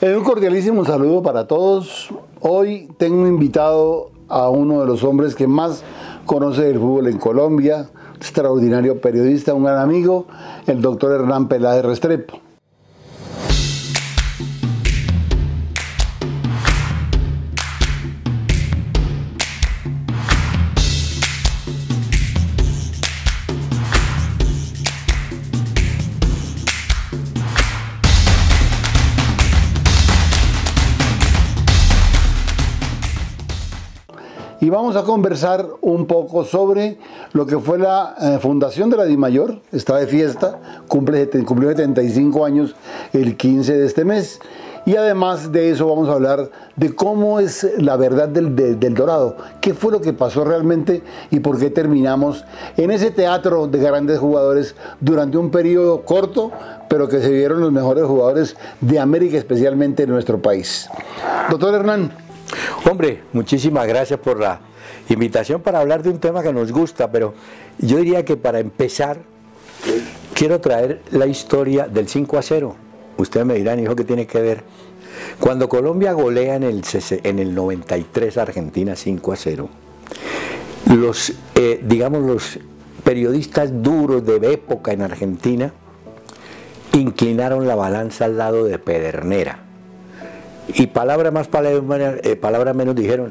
Un cordialísimo saludo para todos. Hoy tengo invitado a uno de los hombres que más conoce del fútbol en Colombia, extraordinario periodista, un gran amigo, el doctor Hernán Peláez Restrepo. Y vamos a conversar un poco sobre lo que fue la fundación de la DIMAYOR. Está de fiesta, cumplió 75 años el 15 de este mes. Y además de eso vamos a hablar de cómo es la verdad del Dorado. ¿Qué fue lo que pasó realmente y por qué terminamos en ese teatro de grandes jugadores durante un periodo corto, pero que se vieron los mejores jugadores de América, especialmente en nuestro país? Doctor Hernán. Hombre, muchísimas gracias por la invitación para hablar de un tema que nos gusta, pero yo diría que para empezar quiero traer la historia del 5-0. Ustedes me dirán, hijo, ¿qué tiene que ver? Cuando Colombia golea en el 93 a Argentina 5-0, los periodistas duros de época en Argentina inclinaron la balanza al lado de Pedernera. Y palabra más, palabra menos dijeron,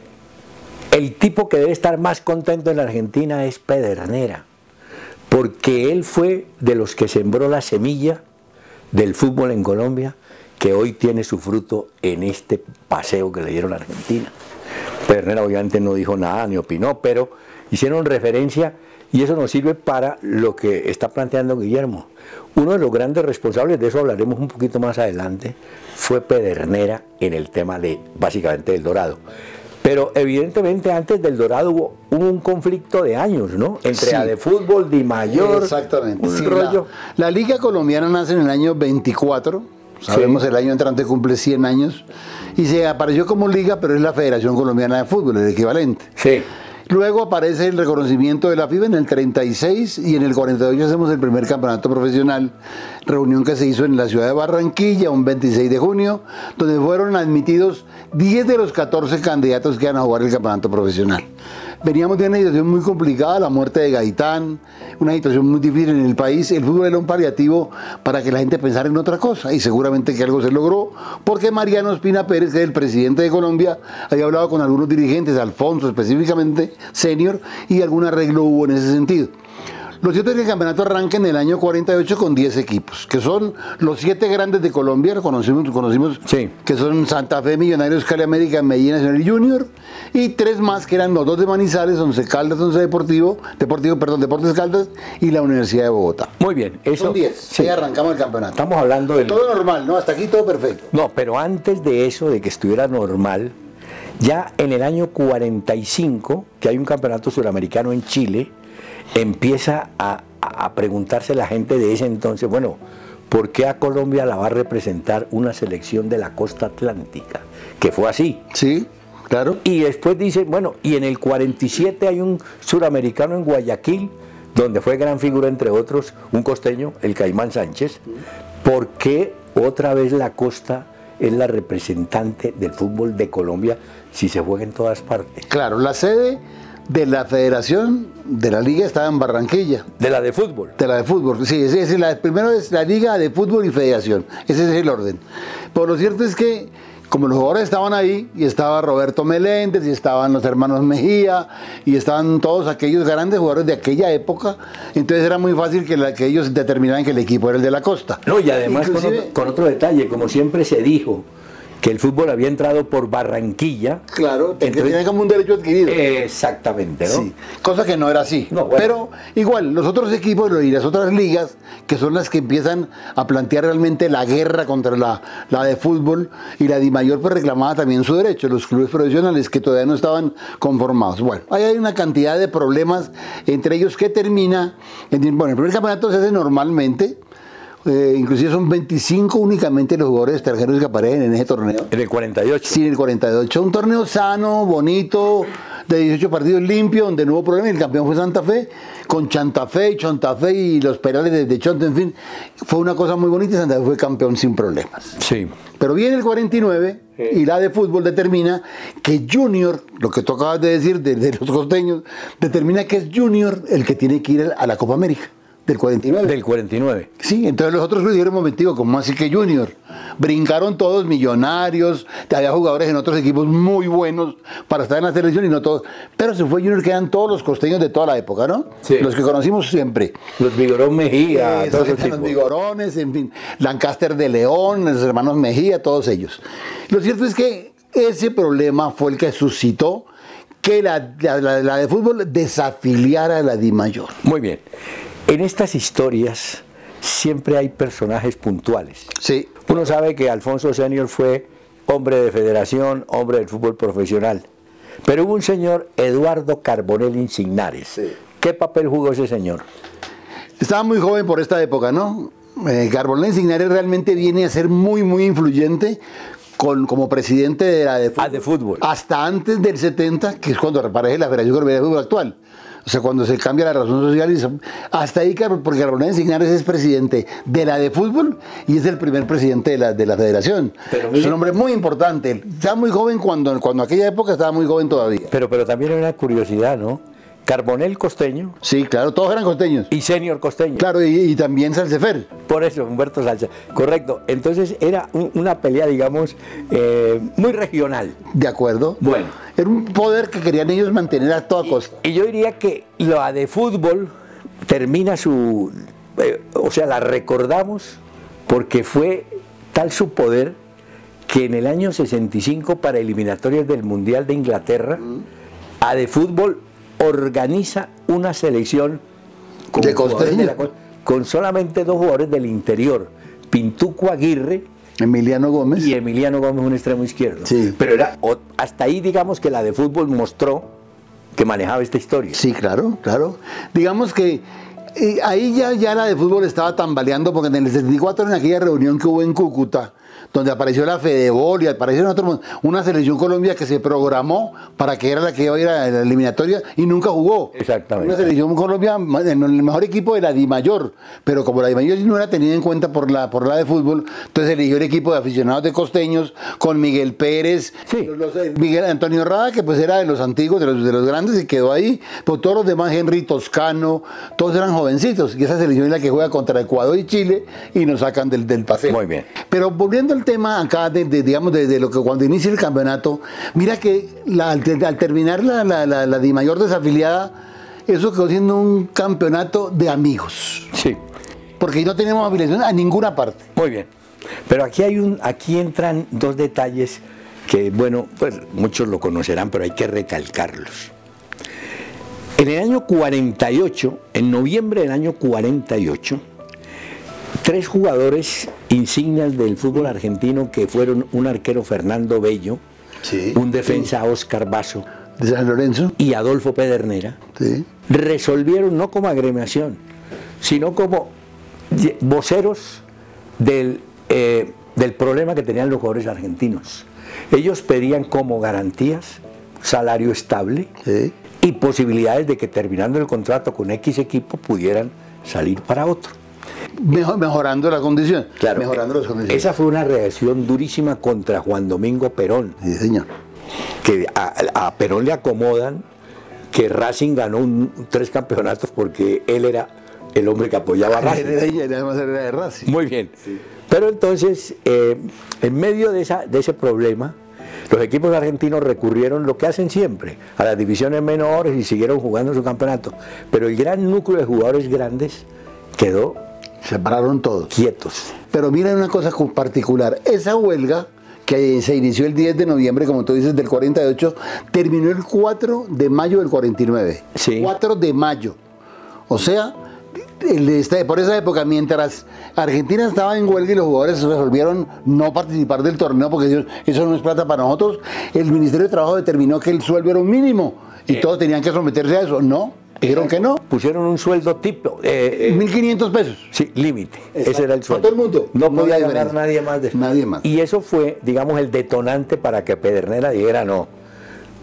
el tipo que debe estar más contento en la Argentina es Pedernera, porque él fue de los que sembró la semilla del fútbol en Colombia, que hoy tiene su fruto en este paseo que le dieron a Argentina. Pedernera obviamente no dijo nada ni opinó, pero hicieron referencia y eso nos sirve para lo que está planteando Guillermo. Uno de los grandes responsables, de eso hablaremos un poquito más adelante, fue Pedernera en el tema de, básicamente, del Dorado. Pero evidentemente antes del Dorado hubo un conflicto de años, ¿no? Entre Sí. ADEFútbol, DIMAYOR, Exactamente. un Sí, rollo. la Liga Colombiana nace en el año 24, sabemos Sí. el año entrante cumple 100 años, y se apareció como liga, pero es la Federación Colombiana de Fútbol, el equivalente. Sí. Luego aparece el reconocimiento de la FIFA en el 36 y en el 48 hacemos el primer campeonato profesional, reunión que se hizo en la ciudad de Barranquilla un 26 de junio, donde fueron admitidos 10 de los 14 candidatos que iban a jugar el campeonato profesional. Veníamos de una situación muy complicada, la muerte de Gaitán, una situación muy difícil en el país. El fútbol era un paliativo para que la gente pensara en otra cosa y seguramente que algo se logró porque Mariano Ospina Pérez, que es el presidente de Colombia, había hablado con algunos dirigentes, Alfonso específicamente, senior, y algún arreglo hubo en ese sentido. Lo cierto es que el campeonato arranca en el año 48 con 10 equipos, que son los 7 grandes de Colombia, conocimos Sí. que son Santa Fe, Millonarios, Cali América, Medellín Nacional y Junior, y 3 más que eran los 2 de Manizales, Once Caldas, Deportes Caldas y la Universidad de Bogotá. Muy bien. Eso, Son 10, sí. ahí arrancamos el campeonato. Estamos hablando del... Todo normal, ¿no? Hasta aquí todo perfecto. No, pero antes de eso, de que estuviera normal, ya en el año 45, que hay un campeonato suramericano en Chile, empieza a preguntarse la gente de ese entonces, bueno, ¿por qué a Colombia la va a representar una selección de la costa atlántica? Que fue así. Sí, claro. Y después dice, bueno, y en el 47 hay un suramericano en Guayaquil, donde fue gran figura, entre otros, un costeño, el Caimán Sánchez. ¿Por qué otra vez la costa es la representante del fútbol de Colombia si se juega en todas partes? Claro, la sede de la Federación de la Liga estaba en Barranquilla. De la de fútbol. De la de fútbol, sí, primero es la Liga de Fútbol y Federación, ese es el orden. Pero lo cierto es que, como los jugadores estaban ahí, y estaba Roberto Meléndez, y estaban los hermanos Mejía, y estaban todos aquellos grandes jugadores de aquella época, entonces era muy fácil que ellos determinaran que el equipo era el de la costa. No, y además Inclusive, con otro detalle, como siempre se dijo, que el fútbol había entrado por Barranquilla. claro, que entonces, tiene como un derecho adquirido. Exactamente, ¿no? Sí, cosa que no era así. No, bueno. Pero igual, los otros equipos y las otras ligas, que son las que empiezan a plantear realmente la guerra contra la de fútbol, y la DIMAYOR pues reclamaba también su derecho, los clubes profesionales que todavía no estaban conformados. Bueno, ahí hay una cantidad de problemas, entre ellos que termina, bueno, el primer campeonato se hace normalmente, inclusive son 25 únicamente los jugadores extranjeros que aparecen en ese torneo. En el 48. Sí, en el 48. Un torneo sano, bonito, de 18 partidos limpio, donde no hubo problema, y el campeón fue Santa Fe, con Chantafé y los Perales de Chonta, en fin, fue una cosa muy bonita y Santa Fe fue campeón sin problemas. Sí. Pero viene el 49 y la de fútbol determina que Junior, lo que tú acabas de decir de los costeños, determina que es Junior el que tiene que ir a la Copa América. Del 49. Del 49. Sí, entonces los otros dijeron, momentico, ¿cómo así que Junior? Brincaron todos Millonarios, había jugadores en otros equipos muy buenos para estar en la selección y no todos. Pero se fue Junior, quedan todos los costeños de toda la época, ¿no? Sí. Los que conocimos siempre. Los Vigorón Mejía, todos esos los Vigorones, en fin, Lancaster de León, los hermanos Mejía, todos ellos. Lo cierto es que ese problema fue el que suscitó que la de fútbol desafiliara a la DIMAYOR. Muy bien. En estas historias siempre hay personajes puntuales. Sí. Uno sabe que Alfonso Senior fue hombre de federación, hombre del fútbol profesional. Pero hubo un señor, Eduardo Carbonell Insignares. Sí. ¿Qué papel jugó ese señor? Estaba muy joven por esta época, ¿no? Carbonell Insignares realmente viene a ser muy influyente como presidente de la de fútbol. Hasta antes del 70, que es cuando reaparece la Federación Colombiana de Fútbol actual. O sea, cuando se cambia la razón social, hasta ahí, porque Carbonell Insignares es presidente de la de fútbol y es el primer presidente de la federación. Es un hombre muy importante. Estaba muy joven cuando aquella época estaba muy joven todavía. Pero también hay una curiosidad, ¿no? Carbonell costeño. Sí, claro, todos eran costeños. Y Senior costeño. Claro, y también Salcefer. Por eso, Humberto Salsa. Correcto. Entonces era una pelea, digamos, muy regional. De acuerdo. Bueno. Era un poder que querían ellos mantener a toda costa. Y yo diría que la de fútbol termina su... o sea, la recordamos porque fue tal su poder que en el año 65, para eliminatorias del Mundial de Inglaterra, a de fútbol organiza una selección de costeño, con solamente 2 jugadores del interior, Pintuco Aguirre Emiliano Gómez. Y Emiliano Gómez, un extremo izquierdo. Sí. Pero hasta ahí, digamos, que la de fútbol mostró que manejaba esta historia. Sí, claro. Digamos que ahí ya la de fútbol estaba tambaleando, porque en el 74, en aquella reunión que hubo en Cúcuta, donde apareció la Fedebol y apareció una selección Colombia que se programó para que era la que iba a ir a la eliminatoria y nunca jugó. Exactamente. Una selección Colombia en el mejor equipo de la DIMAYOR, pero como la DIMAYOR no era tenida en cuenta por la de fútbol, entonces eligió el equipo de aficionados de costeños con Miguel Pérez, sí. Miguel Antonio Rada, que pues era de los antiguos, de los grandes, y quedó ahí, pero todos los demás, Henry Toscano, todos eran jovencitos, y esa selección es la que juega contra Ecuador y Chile y nos sacan del paseo. Muy bien. Pero volviendo al tema acá digamos de lo que cuando inicia el campeonato, mira que al terminar la DIMAYOR desafiliada, eso quedó siendo un campeonato de amigos. Sí. Porque no tenemos afiliación a ninguna parte. Muy bien. Pero aquí entran 2 detalles que, bueno, pues muchos lo conocerán, pero hay que recalcarlos. En el año 48, en noviembre del año 48, 3 jugadores insignias del fútbol argentino, que fueron un arquero, Fernando Bello, sí, un defensa, Oscar Basso, de San Lorenzo, y Adolfo Pedernera, sí, resolvieron no como agremiación, sino como voceros del problema que tenían los jugadores argentinos. Ellos pedían como garantías salario estable, sí, y posibilidades de que, terminando el contrato con X equipo, pudieran salir para otro. Mejorando la condición. Claro, mejorando las condiciones. Esa fue una reacción durísima contra Juan Domingo Perón. Sí, señor. Que a Perón le acomodan que Racing ganó 3 campeonatos porque él era el hombre que apoyaba a Racing. Además era de Racing. Muy bien. Sí. Pero entonces, en medio de ese problema, los equipos argentinos recurrieron, lo que hacen siempre, a las divisiones menores, y siguieron jugando su campeonato. Pero el gran núcleo de jugadores grandes quedó separaron todos. Quietos. Pero mira una cosa particular. Esa huelga, que se inició el 10 de noviembre, como tú dices, del 48, terminó el 4 de mayo del 49. Sí. 4 de mayo. O sea, por esa época, mientras Argentina estaba en huelga y los jugadores resolvieron no participar del torneo, porque eso no es plata para nosotros, el Ministerio de Trabajo determinó que el sueldo era un mínimo y todos tenían que someterse a eso. No. Dijeron que no. Pusieron un sueldo tipo. 1.500 pesos. Sí, límite. Ese era el sueldo. Todo el mundo. No podía ganar nadie más de eso. Nadie más. Y eso fue, digamos, el detonante para que Pedernera dijera no.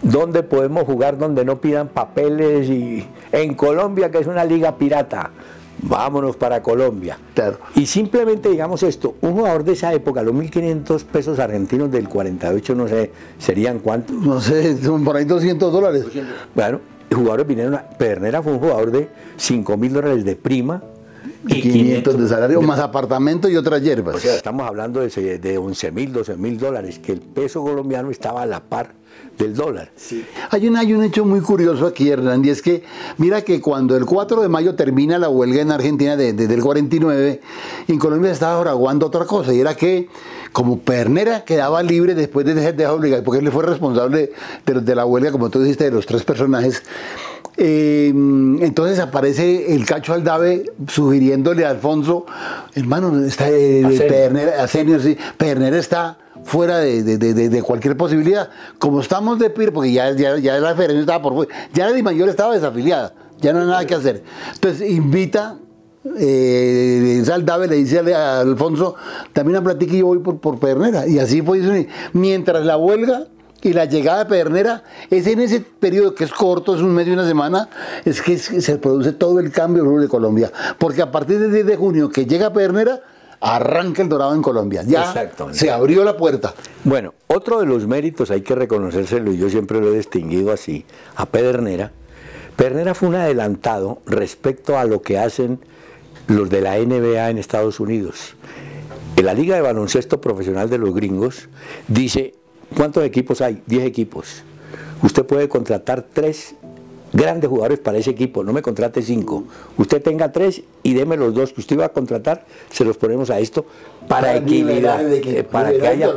¿Dónde podemos jugar donde no pidan papeles? Y en Colombia, que es una liga pirata, vámonos para Colombia. Claro. Y simplemente digamos esto, un jugador de esa época, los 1.500 pesos argentinos del 48, no sé, ¿serían cuántos? No sé, son por ahí $200. Bueno, jugadores vinieron Pedernera fue un jugador de $5.000 de prima y 500 de salario, más apartamento y otras hierbas. O sea, estamos hablando de $11.000, $12.000, que el peso colombiano estaba a la par del dólar. Sí. Hay un hecho muy curioso aquí, Hernán, y es que mira que cuando el 4 de mayo termina la huelga en Argentina del 49, en Colombia se estaba fraguando otra cosa, y era que como Pedernera quedaba libre después de ser dejado obligado, porque él fue responsable de la huelga, como tú dijiste, de los 3 personajes, entonces aparece el Cacho Aldave sugiriéndole a Alfonso, hermano, está Pedernera, sí, Pedernera está fuera de cualquier posibilidad. Como estamos de PIR, porque ya la diferencia estaba por fuera, ya la Dimayor estaba desafiliada, ya no hay nada que hacer. Entonces invita, Aldave le dice a Alfonso, también una platica y yo voy por Pedernera. Y así fue, mientras la huelga y la llegada de Pedernera, es en ese periodo que es corto, es un mes y una semana, es que se produce todo el cambio de Colombia. Porque a partir del 10 de junio que llega Pedernera, arranca el dorado en Colombia. Ya se abrió la puerta. Bueno, otro de los méritos hay que reconocérselo, y yo siempre lo he distinguido así, a Pedernera. Pedernera fue un adelantado respecto a lo que hacen los de la NBA en Estados Unidos. En la Liga de Baloncesto Profesional de los gringos dice, ¿cuántos equipos hay? 10 equipos. Usted puede contratar 3 grandes jugadores para ese equipo, no me contrate 5. Usted tenga 3 y deme los 2 que usted iba a contratar, se los ponemos a esto para equilibrar, para que haya...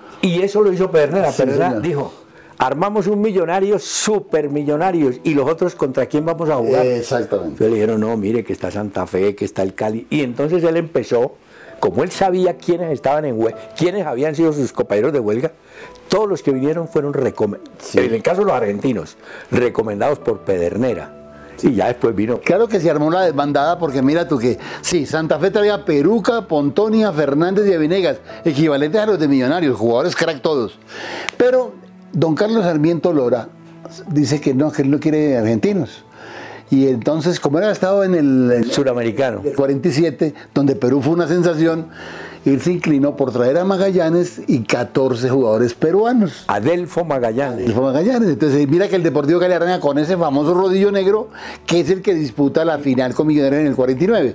Y eso lo hizo Pedernera. Sí, Pedernera dijo, armamos un millonario, supermillonarios, y los otros, ¿contra quién vamos a jugar? Exactamente. Entonces le dijeron, no, mire que está Santa Fe, que está el Cali, y entonces él empezó, como él sabía quiénes estaban en huelga, quiénes habían sido sus compañeros de huelga, todos los que vinieron fueron recomendados, en el caso de los argentinos, recomendados por Pedernera. Y ya después vino. Claro que se armó la desbandada, porque mira tú que, sí, Santa Fe traía Peruca, Pontonia, Fernández y Venegas, equivalentes a los de Millonarios, jugadores crack todos. Pero don Carlos Sarmiento Lora dice que él no quiere argentinos. Y entonces, como él ha estado en el suramericano, el 47, donde Perú fue una sensación, él se inclinó por traer a Magallanes y 14 jugadores peruanos. Adelfo Magallanes. Entonces, mira que el Deportivo Cali arranca con ese famoso rodillo negro, que es el que disputa la final con Millonarios en el 49.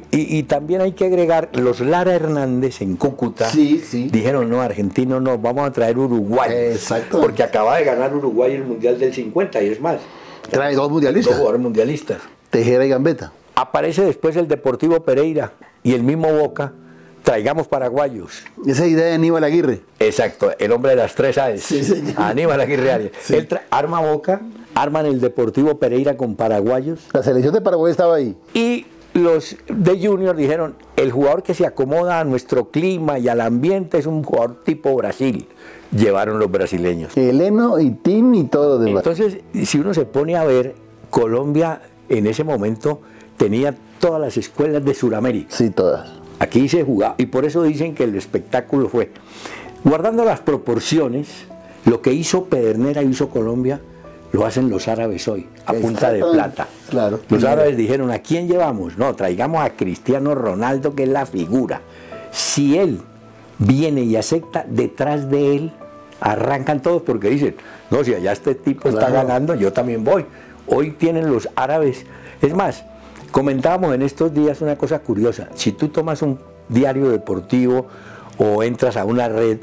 Y también hay que agregar, los Lara Hernández en Cúcuta dijeron, no, argentino no, vamos a traer uruguayos. Exacto. Porque acaba de ganar Uruguay el Mundial del 50 y es más. Trae 2 mundialistas. 2 jugadores mundialistas. Tejera y Gambetta. Aparece después el Deportivo Pereira y el mismo Boca, traigamos paraguayos. Esa idea de Aníbal Aguirre. Exacto, el hombre de las 3 A's. Sí, señor. Aníbal Aguirre Arias. Sí. Él arma Boca, arman el Deportivo Pereira con paraguayos. La selección de Paraguay estaba ahí. Y los de Junior dijeron, el jugador que se acomoda a nuestro clima y al ambiente es un jugador tipo Brasil. Llevaron los brasileños. Heleno y Tim y todo demás. Entonces, si uno se pone a ver, Colombia en ese momento tenía todas las escuelas de Sudamérica. Sí, todas. Aquí se jugaba, y por eso dicen que el espectáculo fue, guardando las proporciones, lo que hizo Pedernera y hizo Colombia, lo hacen los árabes hoy, a punta de plata. Claro. Los árabes dijeron, ¿a quién llevamos? No, traigamos a Cristiano Ronaldo, que es la figura. Si él viene y acepta, detrás de él arrancan todos, porque dicen, no, si allá este tipo está ganando, yo también voy. Hoy tienen los árabes, es más, comentábamos en estos días una cosa curiosa, si tú tomas un diario deportivo o entras a una red,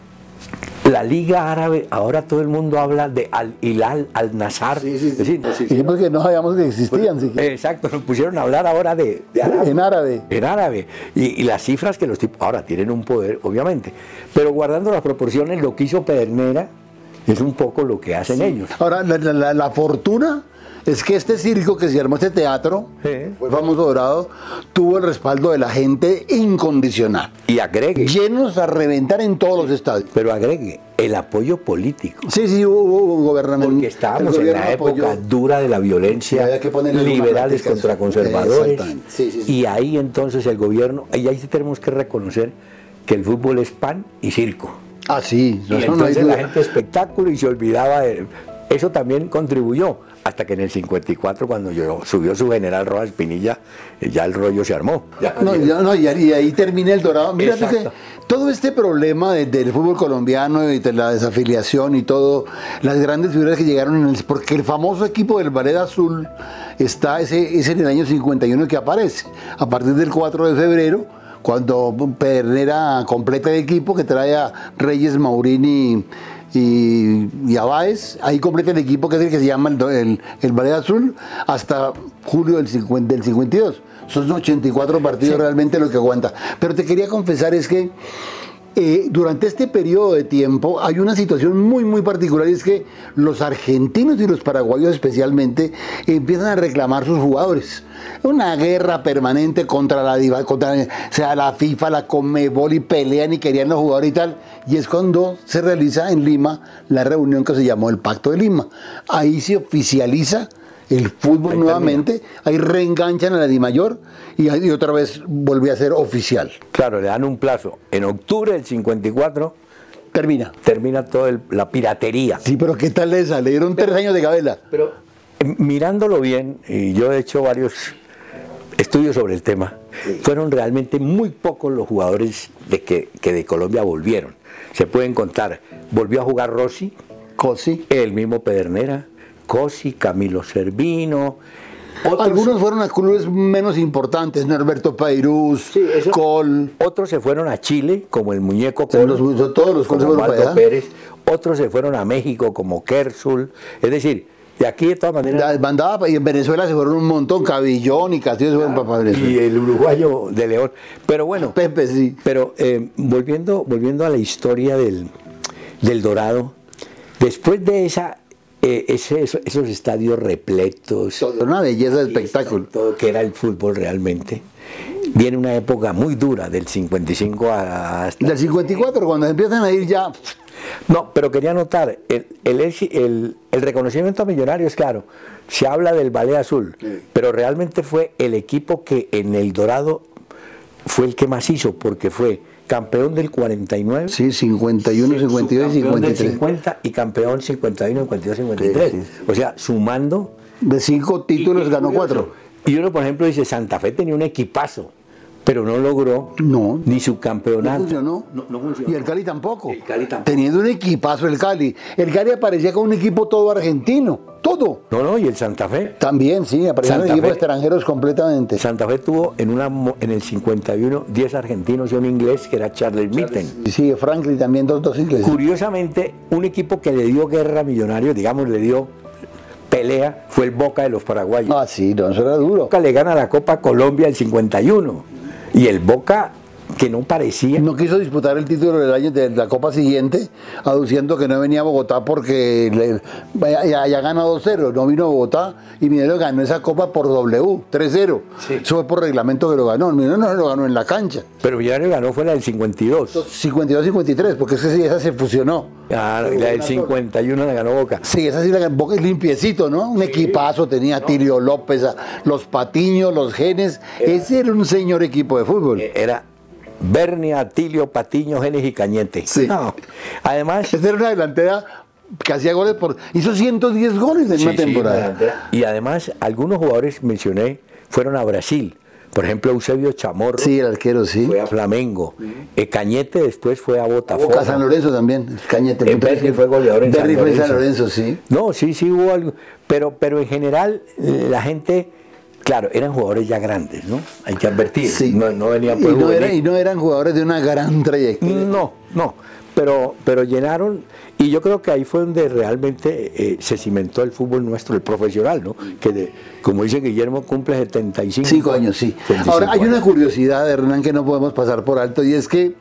la Liga Árabe, ahora todo el mundo habla de Al-Hilal, Al-Nassr. Sí, porque no sabíamos que existían. Exacto, nos pusieron a hablar ahora de árabe. En árabe. Y las cifras que los tipos ahora tienen un poder, obviamente. Pero guardando las proporciones, lo que hizo Pedernera es un poco lo que hacen ellos. Ahora, la fortuna es que este circo que se armó, este teatro, fue famoso Dorado, tuvo el respaldo de la gente incondicional. Y agregue. Llenos a reventar en todos los estadios. Pero agregue, el apoyo político. Sí, hubo gobernamiento. Porque estábamos en la época dura de la violencia, liberales contra conservadores. Y ahí entonces el gobierno, y ahí sí tenemos que reconocer que el fútbol es pan y circo. Ah, sí. Y entonces la gente espectáculo y se olvidaba de... Eso también contribuyó, hasta que en el 54, cuando subió su general Rojas Pinilla, ya el rollo se armó. Y ahí termina el Dorado. Mira que todo este problema del fútbol colombiano y de la desafiliación y todo, las grandes figuras que llegaron, porque el famoso equipo del Ballet Azul es en el año 51 que aparece, a partir del 4 de febrero, cuando Pedernera completa el equipo que trae a Reyes, Maurín y a Báez, ahí completa el equipo que es el que se llama el Ballet Azul hasta julio del 52. Son 84 partidos realmente lo que aguanta. Pero te quería confesar es que durante este periodo de tiempo hay una situación muy muy particular, y es que los argentinos y los paraguayos especialmente empiezan a reclamar sus jugadores. Una guerra permanente contra la FIFA, la Conmebol, y pelean y querían los jugadores y tal. Y es cuando se realiza en Lima la reunión que se llamó el Pacto de Lima. Ahí se oficializa el fútbol nuevamente, ahí reenganchan a la DIMAYOR y otra vez vuelve a ser oficial. Claro, le dan un plazo. En octubre del 54 termina toda la piratería. Sí, pero ¿qué tal le salieron 3 años de gabela? Pero mirándolo bien, y yo he hecho varios estudios sobre el tema, fueron realmente muy pocos los jugadores que de Colombia volvieron. Se pueden contar. Volvió a jugar Rossi, Cosi, el mismo Pedernera, Cosi, Camilo Servino. Algunos fueron a clubes menos importantes, Norberto Pairús, Col. Otros se fueron a Chile, como el Muñeco Col, todos los Col se fueron para allá. Pérez. Otros se fueron a México, como Kersul. Es decir, de aquí de todas maneras... y en Venezuela se fueron un montón, Cabillón y Castillo se fueron para Venezuela. Y el uruguayo de León. Pero bueno, Pepe, sí. Pero volviendo a la historia del Dorado, después de esos estadios repletos, una belleza de espectáculo, todo que era el fútbol realmente, viene una época muy dura del 55 hasta... Del 54, cuando empiezan a ir ya... No, pero quería notar, el reconocimiento a Millonarios, claro, se habla del Ballet Azul, pero realmente fue el equipo que en el Dorado fue el que más hizo, porque fue campeón del 49, sí, 51, 52 y 53. Del 50 y campeón 51, 52, 53. Sí. O sea, sumando... De 5 títulos ganó 4. Y uno, por ejemplo, dice, Santa Fe tenía un equipazo, pero no logró ni su campeonato. No funcionó. Y el Cali tampoco. Tampoco. Teniendo un equipazo el Cali. El Cali aparecía con un equipo todo argentino. Todo. Y el Santa Fe. También, sí, aparecían equipos extranjeros completamente. Santa Fe tuvo en el 51 10 argentinos y un inglés que era Charles Mitten. Sí, Franklin también, dos ingleses. Curiosamente, un equipo que le dio guerra a Millonarios, digamos, le dio pelea, fue el Boca de los paraguayos. Ah, sí, eso era duro. Boca le gana la Copa Colombia el 51. Y el Boca, que no parecía... No quiso disputar el título del año de la Copa siguiente, aduciendo que no venía a Bogotá porque ya ganó 2-0, no vino a Bogotá, y Mineiro ganó esa Copa por W, 3-0. Sí. Eso fue por reglamento que lo ganó. Mineiro no lo ganó en la cancha. Pero Mineiro ganó fue la del 52. 52-53, porque esa se fusionó. Ah, la del 51 la ganó Boca. Sí, esa sí la ganó Boca, limpiecito, ¿no? Un equipazo, tenía a Tirio López, los Patiños, los Genes. Ese era un señor equipo de fútbol. Era Bernia, Atilio, Patiño, Genes y Cañete. Sí. Además... Esa era una delantera que hacía goles hizo 110 goles en una temporada. Y además, algunos jugadores mencioné fueron a Brasil. Por ejemplo, Eusebio Chamorro. Sí, el arquero, sí. Fue a Flamengo. Cañete después fue a Botafogo. A San Lorenzo también. Cañete. Berni fue goleador en San Lorenzo. San Lorenzo, sí. No, sí hubo algo. Pero en general, la gente... Claro, eran jugadores ya grandes, ¿no? Hay que advertir. Sí. No venían por y no eran jugadores de una gran trayectoria. No. Pero llenaron, y yo creo que ahí fue donde realmente se cimentó el fútbol nuestro, el profesional, ¿no? Que como dice Guillermo, cumple 75 años, sí. Ahora, hay una curiosidad, Hernán, que no podemos pasar por alto, y es que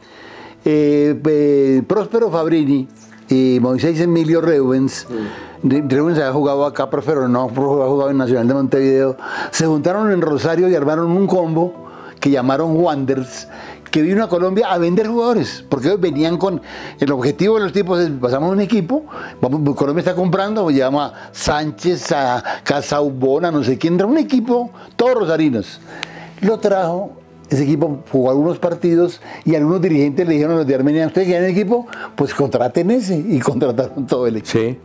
Próspero Fabrini y Moisés Emilio Reubens, Reubens había jugado acá, Próspero no, había jugado en Nacional de Montevideo, se juntaron en Rosario y armaron un combo que llamaron Wanderers, que vino a Colombia a vender jugadores, porque ellos venían con el objetivo de los tipos es, pasamos un equipo, Colombia está comprando, llama Sánchez, a Casaubona, no sé quién, un equipo, todos rosarinos. Lo trajo ese equipo jugó algunos partidos y algunos dirigentes le dijeron a los de Armenia, ¿ustedes quieren el equipo? Pues contraten ese, y contrataron todo el equipo. Sí.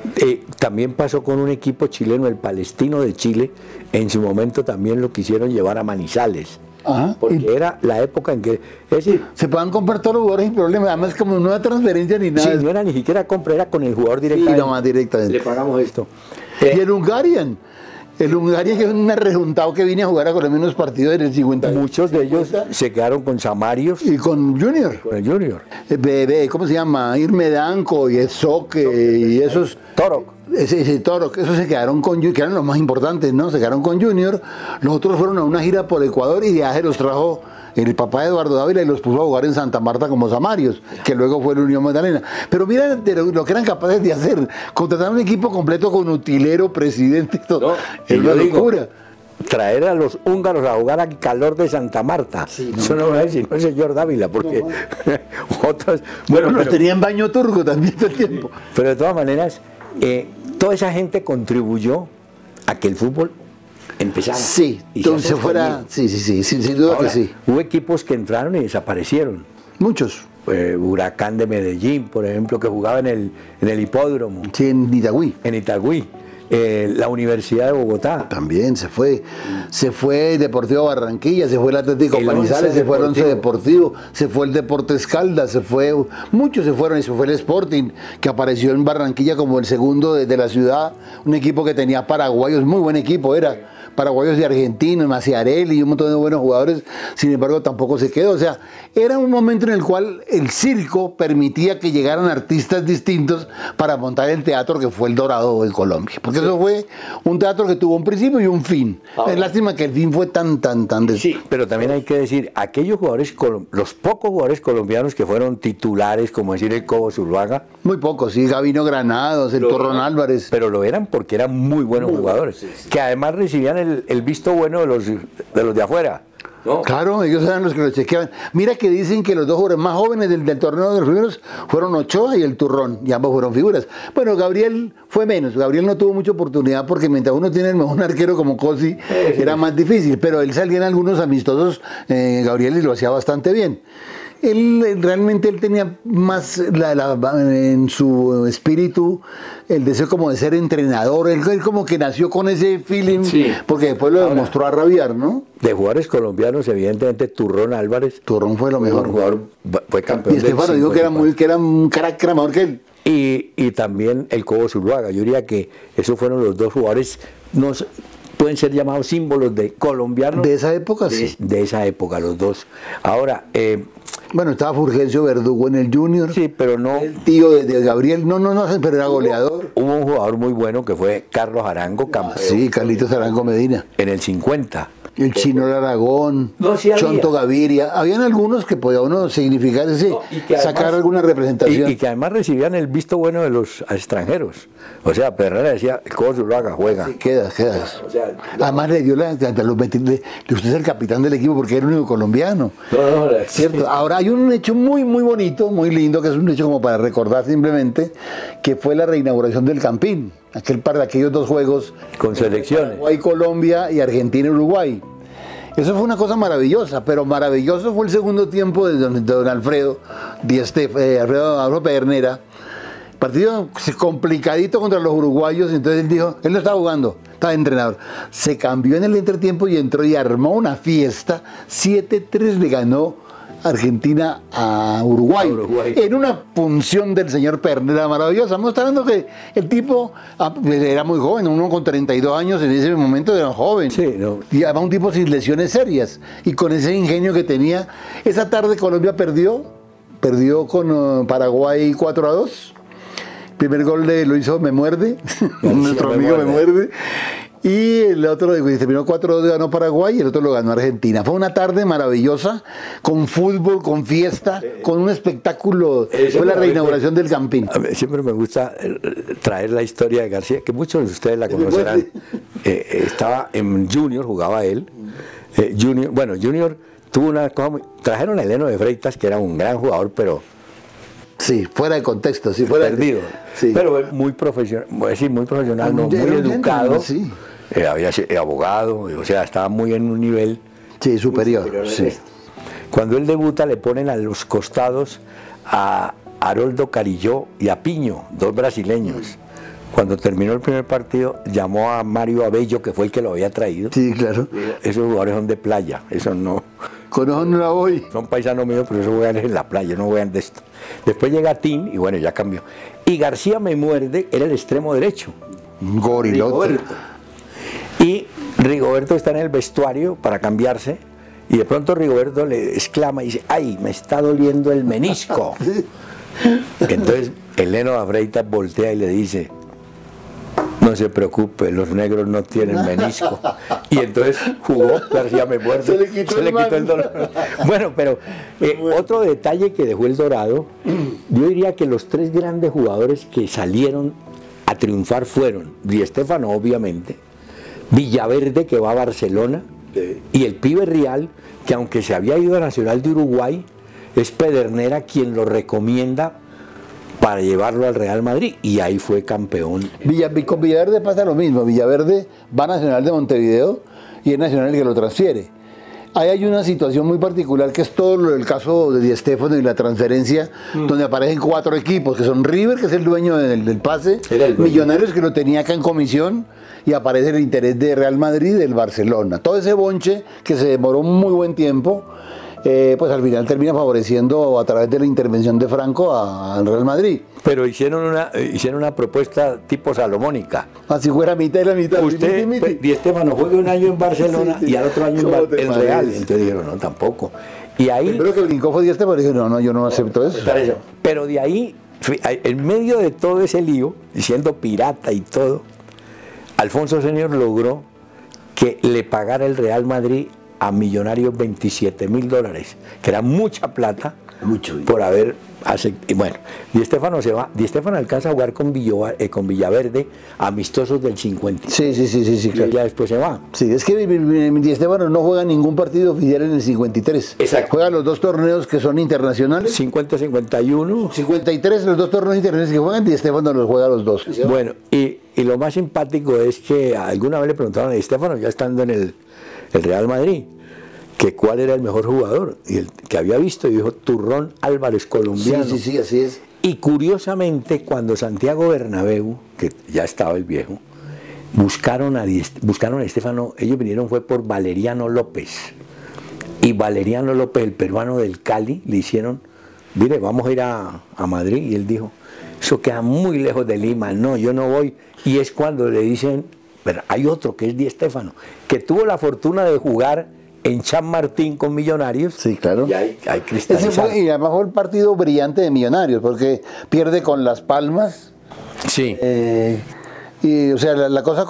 También pasó con un equipo chileno, el Palestino de Chile, en su momento también lo quisieron llevar a Manizales. Ajá. Porque era la época en que, es decir, se puedan comprar todos los jugadores sin problema, además como no era transferencia ni nada. Sí, no era ni siquiera compra, era con el jugador directamente. Sí, nomás directamente. Le pagamos esto. Y el Hungarian que es un rejuntado que vine a jugar a Colombia unos partidos en el 50. Muchos de ellos se quedaron con Samarios. Y con Junior. Con el Junior. ¿Cómo se llama? Irmedanco y Ezoque y esos. Torok. Ese Toro, esos se quedaron con Junior, que eran los más importantes, ¿no? Se quedaron con Junior. Los otros fueron a una gira por Ecuador y de ahí los trajo el papá de Eduardo Dávila y los puso a jugar en Santa Marta como Samarios, que luego fue el Unión Magdalena. Pero mira de lo que eran capaces de hacer, contratar un equipo completo con utilero, presidente y todo. Es una locura. Traer a los húngaros a jugar al calor de Santa Marta. Sí, no. Eso no es sino el señor Dávila, porque otros. Bueno, los tenían baño turco también todo el tiempo. Pero de todas maneras, toda esa gente contribuyó a que el fútbol empezara. Sí, entonces fuera. Sí, sin duda. Ahora, que sí. Hubo equipos que entraron y desaparecieron. Muchos. Huracán de Medellín, por ejemplo, que jugaba en el hipódromo. Sí, en Itagüí. En Itagüí. La Universidad de Bogotá. También se fue. Se fue Deportivo Barranquilla, se fue el Atlético Manizales, se fue el Once Deportivo, se fue el Deportes Caldas, se fue. Muchos se fueron, y se fue el Sporting, que apareció en Barranquilla como el segundo de la ciudad. Un equipo que tenía paraguayos, muy buen equipo era. Paraguayos y argentinos, Maciarelli y un montón de buenos jugadores, sin embargo tampoco se quedó. O sea, era un momento en el cual el circo permitía que llegaran artistas distintos para montar el teatro que fue el Dorado en Colombia. Porque eso fue un teatro que tuvo un principio y un fin. Es lástima que el fin fue tan Sí, pero también hay que decir, aquellos jugadores, los pocos jugadores colombianos que fueron titulares, como decir el Cobo Zuluaga. Muy pocos, sí, Gabino Granados, el Torrón Álvarez. Pero lo eran porque eran muy buenos jugadores, que además recibían el visto bueno de los de afuera. ¿No? Claro, ellos eran los que lo chequeaban. Mira que dicen que los dos jugadores más jóvenes del torneo de los primeros fueron Ochoa y el Turrón, y ambos fueron figuras. Bueno, Gabriel fue menos, Gabriel no tuvo mucha oportunidad porque mientras uno tiene el mejor arquero como Cosi, era más difícil, pero él salía en algunos amistosos, Gabriel, y lo hacía bastante bien. Realmente él tenía más en su espíritu el deseo como de ser entrenador. Él como que nació con ese feeling, sí, porque después lo demostró a rabiar, ¿no? De jugadores colombianos, evidentemente Turrón Álvarez. Turrón fue lo mejor. Jugador, fue campeón. Y Estefano dijo que era un carácter mejor que él. Y también el Cobo Zuluaga. Yo diría que esos fueron los dos jugadores. Pueden ser llamados símbolos de colombianos. De esa época, sí. De esa época, los dos. Ahora. Bueno, estaba Fulgencio Verdugo en el Junior. Sí, pero no. El tío de Gabriel, no, pero era goleador. Hubo un jugador muy bueno que fue Carlos Arango, campeón. Sí, Carlitos Arango Medina. En el 50. El Chino Aragón, sí Chonto Gaviria. Habían algunos que podía uno significar, sacar alguna representación. Y que además recibían el visto bueno de los extranjeros. O sea, Perrera decía, el Cobo Zuluaga juega. Sí, queda. O sea, además le dio usted es el capitán del equipo porque era el único colombiano. ¿Cierto? Sí. Ahora hay un hecho muy, muy bonito, muy lindo, que es un hecho como para recordar simplemente, que fue la reinauguración del Campín. Aquellos dos juegos con selecciones, Uruguay, Colombia y Argentina, Uruguay. Eso fue una cosa maravillosa, pero maravilloso fue el segundo tiempo de don Alfredo Alfredo Pedernera. Partido complicadito contra los uruguayos, entonces él dijo, él no estaba jugando, estaba entrenador. Se cambió en el entretiempo y entró y armó una fiesta. 7-3 le ganó Argentina a Uruguay, en una función del señor Pernera maravillosa, mostrando que el tipo era muy joven, uno con 32 años en ese momento era joven, sí, no. Y además un tipo sin lesiones serias, y con ese ingenio que tenía. Esa tarde Colombia perdió con Paraguay 4-2, primer gol lo hizo Memuerde, nuestro amigo Memuerde. Y el otro terminó 4-2, ganó Paraguay y el otro lo ganó Argentina. Fue una tarde maravillosa, con fútbol, con fiesta, con un espectáculo. Fue la reinauguración del Campín. Siempre me gusta traer la historia de García, que muchos de ustedes la conocerán. Estaba en Junior, jugaba él. Junior tuvo una cosa trajeron a Heleno de Freitas, que era un gran jugador, pero... Sí, fuera de contexto, sí, perdido. Sí. Pero muy profesional, muy educado. Sí. Había sido abogado, o sea, estaba muy en un nivel. Sí, superior. al Sí. resto. Cuando él debuta le ponen a los costados a Haroldo Carilló y a Piño, dos brasileños. Cuando terminó el primer partido llamó a Mario Abello, que fue el que lo había traído. Sí, claro. Esos jugadores son de playa, esos no. Con ojo no la voy. Son paisanos míos, pero esos juegan en la playa, no juegan de esto. Después llega Tin y bueno, ya cambió. Y García Me Muerde era el extremo derecho. Un gorilote. Y Rigoberto está en el vestuario para cambiarse y de pronto Rigoberto le exclama y dice, ¡ay, me está doliendo el menisco! Entonces el Neno de Freitas voltea y le dice, no se preocupe, los negros no tienen menisco. Y entonces jugó García Me Muerde, Se le quitó el dolor. Bueno, pero otro detalle que dejó el Dorado, yo diría que los tres grandes jugadores que salieron a triunfar fueron Di Stéfano, obviamente, Villaverde, que va a Barcelona, y el pibe Rial, que aunque se había ido a Nacional de Uruguay, es Pedernera quien lo recomienda para llevarlo al Real Madrid, y ahí fue campeón. Con Villaverde pasa lo mismo. Villaverde va a Nacional de Montevideo y es Nacional el que lo transfiere. Ahí hay una situación muy particular que es todo el caso de Di Stéfano y la transferencia, donde aparecen 4 equipos, que son River, que es el dueño del pase, Era el dueño. Millonarios, que lo tenía acá en comisión, y aparece el interés de Real Madrid y del Barcelona. Todo ese bonche que se demoró un muy buen tiempo, pues al final termina favoreciendo a través de la intervención de Franco al Real Madrid. Pero hicieron una propuesta tipo salomónica. Así fuera mitad y la mitad. Usted, miti. Di Stéfano, juegue un año en Barcelona Sí, sí. y al otro año ¿Cómo te en parece? Real. Entonces dijeron, no, tampoco. Y ahí, Primero que brincó fue Di Stéfano, dije, no, yo no acepto eso. pero de ahí, en medio de todo ese lío, siendo pirata y todo, Alfonso Senior logró que le pagara el Real Madrid a Millonarios $27.000, que era mucha plata, Mucho. por haber y bueno, Di Stéfano se va. Di Stéfano alcanza a jugar con Villaverde amistosos del 50. Sí, Y claro. ya después se va. Sí, es que Di Stéfano no juega ningún partido oficial en el 53. Exacto. Juega los 2 torneos que son internacionales. 50-51. 53, los 2 torneos internacionales que juegan, Di Stéfano los juega los 2. Bueno, y lo más simpático es que alguna vez le preguntaron a Di Stéfano, ya estando en el Real Madrid, que cuál era el mejor jugador, y el que había visto, y dijo Turrón Álvarez, colombiano. Sí, así es. Y curiosamente, cuando Santiago Bernabéu, que ya estaba el viejo, buscaron a Stéfano, ellos vinieron fue por Valeriano López. Y Valeriano López, el peruano del Cali, le hicieron, mire, vamos a ir a Madrid. Y él dijo, eso queda muy lejos de Lima, no, yo no voy. Y es cuando le dicen, pero hay otro que es Di Stéfano, que tuvo la fortuna de jugar en San Martín con Millonarios. Sí, claro. Y hay Ese cristalizado. fue, y además fue el partido brillante de Millonarios, porque pierde con Las Palmas. Sí. Y, o sea, la cosa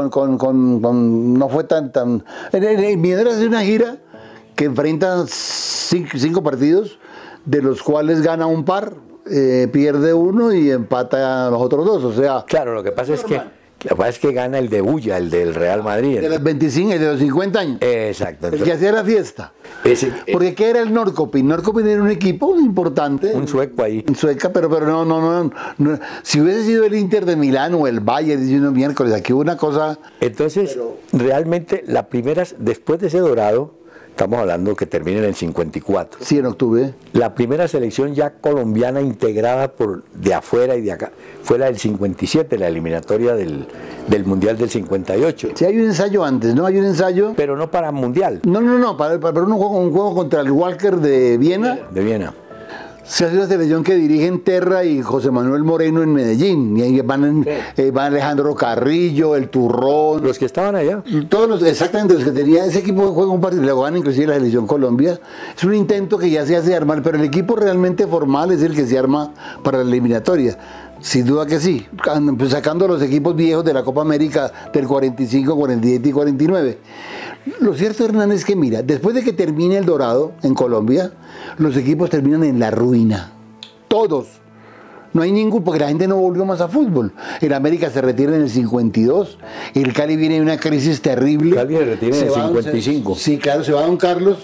no fue tan... En Millonarios hace una gira que enfrenta 5 partidos, de los cuales gana un par, pierde uno y empata a los otros 2. O sea, Claro, lo que pasa es que gana el de Bulla, el del Real Madrid. de los 25 y de los 50 años. Exacto. El que hacía la fiesta. Porque ¿qué era el Norrköping? Norrköping era un equipo importante. Un sueco ahí. En Sueca, pero no. Si hubiese sido el Inter de Milán o el Bayern, diciendo miércoles, aquí hubo una cosa. Entonces, realmente, después de ese Dorado, estamos hablando que termina en el 54. Sí, en octubre. La primera selección ya colombiana integrada de afuera y de acá fue la del 57, la eliminatoria del Mundial del 58. Sí, hay un ensayo antes, ¿no? Hay un ensayo. Pero no para Mundial. No, para un juego contra el Walker de Viena. De Viena. Se hace una selección que dirigen Terra y José Manuel Moreno en Medellín. Y ahí van Alejandro Carrillo, el Turrón. Los que estaban allá. Exactamente, los que tenía ese equipo juega un partido, luego van inclusive la selección Colombia. Es un intento que ya se hace armar, pero el equipo realmente formal es el que se arma para la eliminatoria. Sin duda que sí, sacando los equipos viejos de la Copa América del 45, 47 y 49. Lo cierto, Hernán, es que mira, después de que termine el Dorado en Colombia, los equipos terminan en la ruina. Todos. No hay ningún, porque la gente no volvió más a fútbol. El América se retira en el 52, el Cali viene en una crisis terrible. Cali se retira en el 55. Sí, claro, se va Don Carlos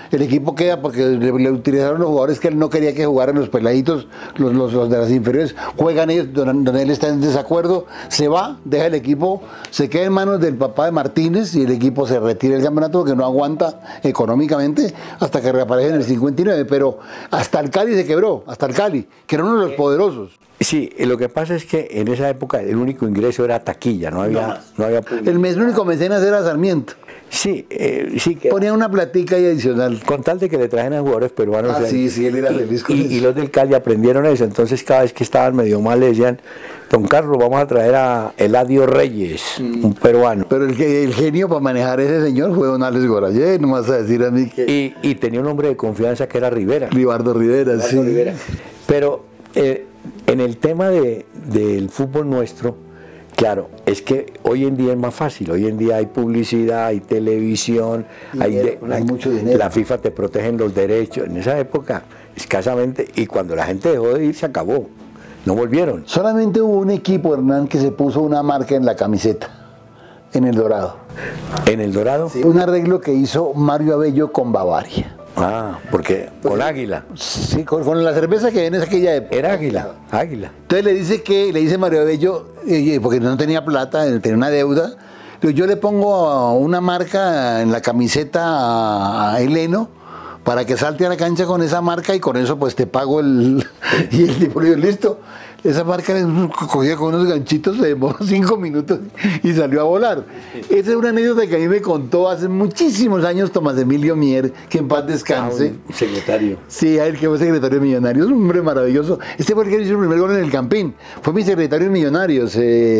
el equipo queda porque le utilizaron los jugadores que él no quería que jugaran, los peladitos, los de las inferiores, juegan ellos donde él está en desacuerdo, se va, deja el equipo, se queda en manos del papá de Martínez y el equipo se retira del campeonato porque no aguanta económicamente hasta que reaparece en el 59, pero hasta el Cali se quebró, hasta el Cali, que era uno de los poderosos. Sí, lo que pasa es que en esa época el único ingreso era taquilla, no había El único mecenas era Sarmiento. Sí, sí. Que ponía una platica ahí adicional. Con tal de que le trajeran jugadores peruanos. Sí, él era feliz con eso. Y los del Cali aprendieron eso, entonces cada vez que estaban medio mal le decían, don Carlos, vamos a traer a Eladio Reyes, un peruano. Pero el genio para manejar a ese señor fue don Alex Gorayé, no vas a decir a mí que... Y tenía un hombre de confianza que era Rivera. Ribardo Rivera, sí. Rivera. Pero en el tema del fútbol nuestro, claro, es que hoy en día es más fácil, hoy en día hay publicidad, hay televisión, hay mucho dinero. La FIFA te protege los derechos, en esa época escasamente, y cuando la gente dejó de ir se acabó, no volvieron. Solamente hubo un equipo, Hernán, que se puso una marca en la camiseta, en El Dorado. ¿En El Dorado? Sí, un arreglo que hizo Mario Abello con Bavaria. Ah, porque con Águila. Sí, con la cerveza que en aquella época. Era Águila. Entonces le dice Mario Abello, porque no tenía plata, tenía una deuda, yo le pongo una marca en la camiseta a Heleno para que salte a la cancha con esa marca y con eso pues te pago el... Y el tipo le dijo, listo. Esa marca cogía con unos ganchitos, se demoró 5 minutos y salió a volar. Esa es una anécdota que a mí me contó hace muchísimos años Tomás Emilio Mier, que en paz descanse. Un secretario. Sí, a él que fue secretario de Millonarios, un hombre maravilloso. Este fue el que hizo el primer gol en el Campín. Fue mi secretario de Millonarios,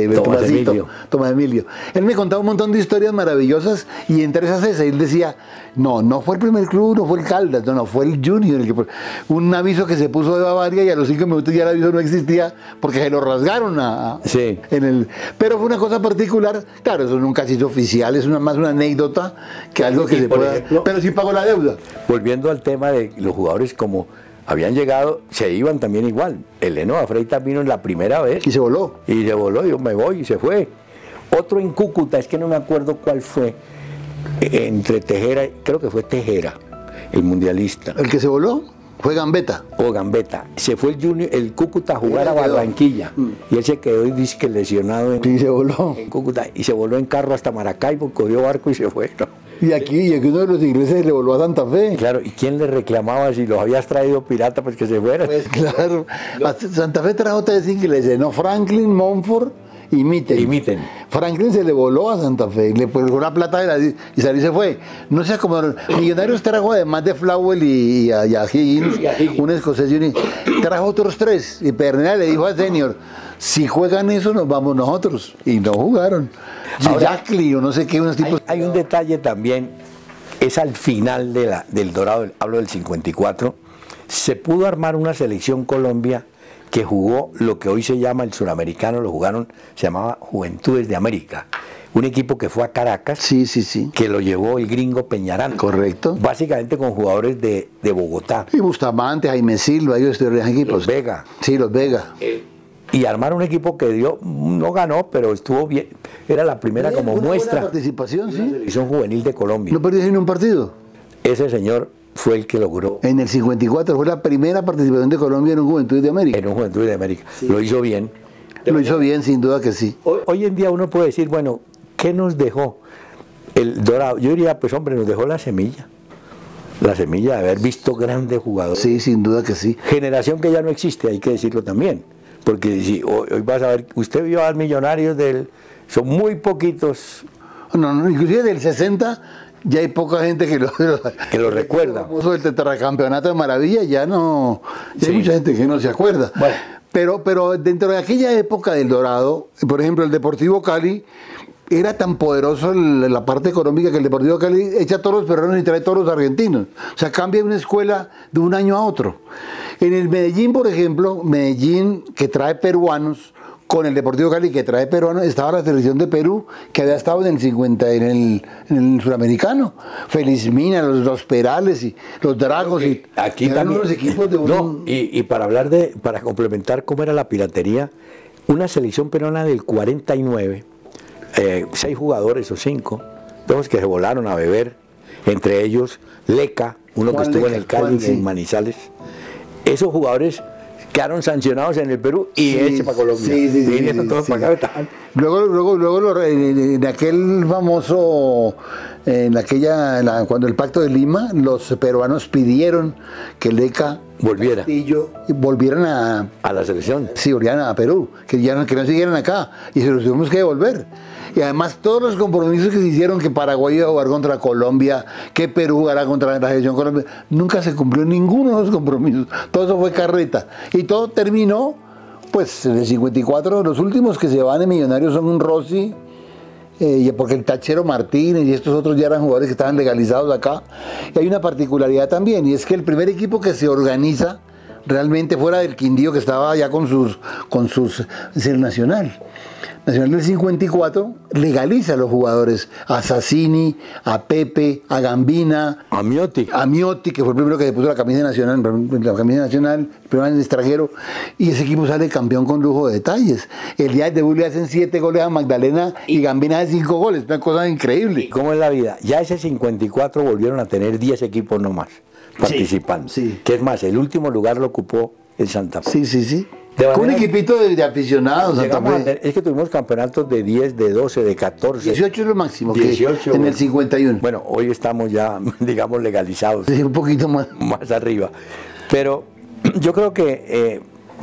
Tomás Emilio. Él me contaba un montón de historias maravillosas y entre esas él decía, no fue el primer club, no fue el Caldas, no, fue el Junior. Un aviso que se puso de Bavaria y a los 5 minutos ya el aviso no existía porque se lo rasgaron sí. Pero fue una cosa particular, claro, eso nunca se hizo oficial, es más una anécdota que algo que se pueda, pero sí pagó la deuda. Volviendo al tema de los jugadores como habían llegado, se iban también igual. Heleno da Freitas vino en la primera vez. Y se voló. Yo me voy y se fue. Otro en Cúcuta, es que no me acuerdo cuál fue, entre Tejera, creo que fue Tejera, el mundialista. ¿El que se voló? Fue Gambetta. O Gambetta. Se fue el Cúcuta a jugar a Barranquilla. Y él se quedó y dice que lesionado sí, se voló. En Cúcuta. Y se voló en carro hasta Maracaibo, cogió barco y se fue. ¿No? Y aquí uno de los ingleses le voló a Santa Fe. Claro, ¿y quién le reclamaba si los habías traído pirata pues que se fuera? Pues claro. Santa Fe trajo 3 ingleses, ¿no? Franklin, Montfort y Mitten. Franklin se le voló a Santa Fe, le pegó la plata y salió y se fue. No sé cómo. Millonarios trajo además de Flowell y a Higgins, un escocés, trajo otros 3. Y Pernera le dijo al senior, si juegan eso nos vamos nosotros. Y no jugaron. Jackley o no sé qué, unos tipos. Hay un detalle también, es al final del Dorado, hablo del 54, se pudo armar una selección Colombia que jugó lo que hoy se llama el suramericano, se llamaba Juventudes de América. Un equipo que fue a Caracas, sí. que lo llevó el gringo Peñarán. Correcto. Básicamente con jugadores de Bogotá. Y Bustamante, Jaime Silva, ellos estuvieron en equipos. Los Vega. Sí, los Vega. Y armaron un equipo que no ganó, pero estuvo bien. Era la primera como muestra. Buena participación, sí. La selección juvenil de Colombia. No perdió ni un partido. Ese señor fue el que logró. En el 54 fue la primera participación de Colombia en un Juventud de América. En un Juventud de América. Sí. Lo hizo bien. Lo hizo bien, sin duda que sí. Hoy en día uno puede decir, bueno, ¿qué nos dejó el Dorado? Yo diría, pues hombre, nos dejó la semilla. La semilla de haber visto grandes jugadores. Sí, sin duda que sí. Generación que ya no existe, hay que decirlo también. Porque si hoy vas a ver, usted vio a Millonarios son muy poquitos. No, inclusive del 60 ya hay poca gente que lo recuerda. El tetracampeonato de maravilla ya no, ya hay mucha gente que no se acuerda. Bueno. Pero dentro de aquella época del Dorado, por ejemplo, el Deportivo Cali era tan poderoso la parte económica que el Deportivo Cali echa todos los peruanos y trae todos los argentinos. O sea, cambia una escuela de un año a otro. En el Medellín, por ejemplo, Medellín que trae peruanos, con el Deportivo Cali que trae peruanos, estaba la selección de Perú que había estado en el 50 en el suramericano. Felizmina, los Perales y los Dragos y aquí también los equipos de y para complementar cómo era la piratería, una selección peruana del 49, 6 jugadores o 5, todos que se volaron a beber entre ellos Leca, uno Juan que estuvo Leca, en el Cali Juan, y sí. en Manizales. Esos jugadores quedaron sancionados en el Perú y Sí, ese para Colombia. sí, Vinieron todos sí. para acá. Estaban. Luego en aquel famoso, cuando el Pacto de Lima, los peruanos pidieron que Leca Volviera Castillo volvieran a la selección. sí, volvieran a Perú, que no siguieran acá, y se los tuvimos que devolver. Y además todos los compromisos que se hicieron, que Paraguay iba a jugar contra Colombia, que Perú jugará contra la selección Colombia, nunca se cumplió ninguno de los compromisos. Todo eso fue carreta. Y todo terminó, pues, en el 54, los últimos que se van en Millonarios son un Rossi, porque el Tachero Martínez y estos otros ya eran jugadores que estaban legalizados acá. Y hay una particularidad también, y es que el primer equipo que se organiza realmente fuera del Quindío, que estaba ya con sus es el Nacional del 54, legaliza a los jugadores, a Sassini, a Pepe, a Gambina, A Miotti. que fue el primero que se puso la camisa nacional, el primer extranjero, y ese equipo sale campeón con lujo de detalles. El día de debut le hacen 7 goles a Magdalena y Gambina hace 5 goles, una cosa increíble. ¿Cómo es la vida? Ya ese 54 volvieron a tener 10 equipos nomás participando. sí. Que es más, el último lugar lo ocupó el Santa Fe. Sí. De Con un manera- equipito de aficionados, Santa Llegamos a Fe. tener- es que tuvimos campeonatos de 10, de 12, de 14. 18 es lo máximo, 18, que en el 51. Bueno, hoy estamos ya, digamos, legalizados. Sí, un poquito más. Más arriba. Pero yo creo que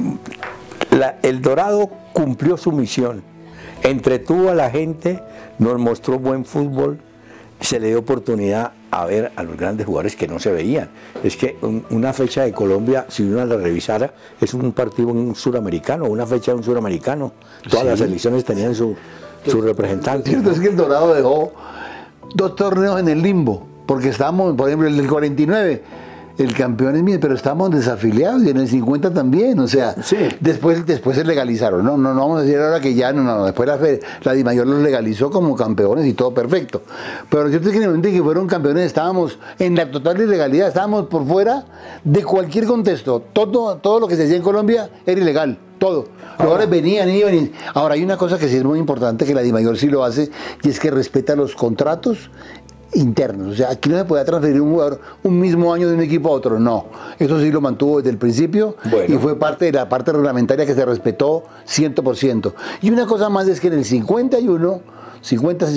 el Dorado cumplió su misión, entretuvo a la gente, nos mostró buen fútbol, se le dio oportunidad a ver a los grandes jugadores que no se veían. Es que una fecha de Colombia, si uno la revisara, es un partido en un suramericano, una fecha de un suramericano. Todas las selecciones tenían su representante. Cierto es que el Dorado dejó 2 torneos en el limbo, porque estábamos, por ejemplo, en el 49, el campeón es mío, pero estábamos desafiliados, y en el 50 también, o sea, Sí. después se legalizaron, no vamos a decir ahora que ya, no, después la Dimayor los legalizó como campeones y todo perfecto, pero lo cierto es que en el momento en que fueron campeones estábamos en la total ilegalidad, estábamos por fuera de cualquier contexto, todo lo que se hacía en Colombia era ilegal, todo. Los jugadores venían, iban. Ahora hay una cosa que sí es muy importante, que la Dimayor sí lo hace, y es que respeta los contratos internos. O sea, aquí no se puede transferir un jugador un mismo año de un equipo a otro, no. Eso sí lo mantuvo desde el principio, Bueno. y fue parte de la parte reglamentaria que se respetó 100%. Y una cosa más es que en el 51, 50,